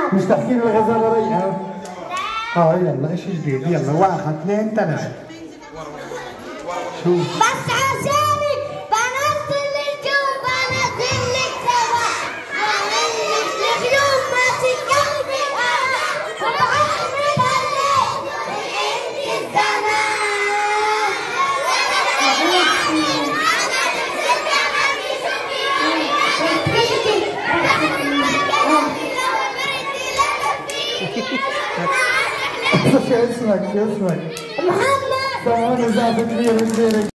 مش تحكي لي الغزاله ريقه؟ يلا اشي جديد، يلا 1 2 3 شوف بس عشانك بنزل لك يوم بنزل لك سوا بنزل لك يوم ما تتكلمي انا وبعمل الليل انت الزمان انا نفسك عني شو اسمك؟ محمد سووني زعبة كبيرة كبيرة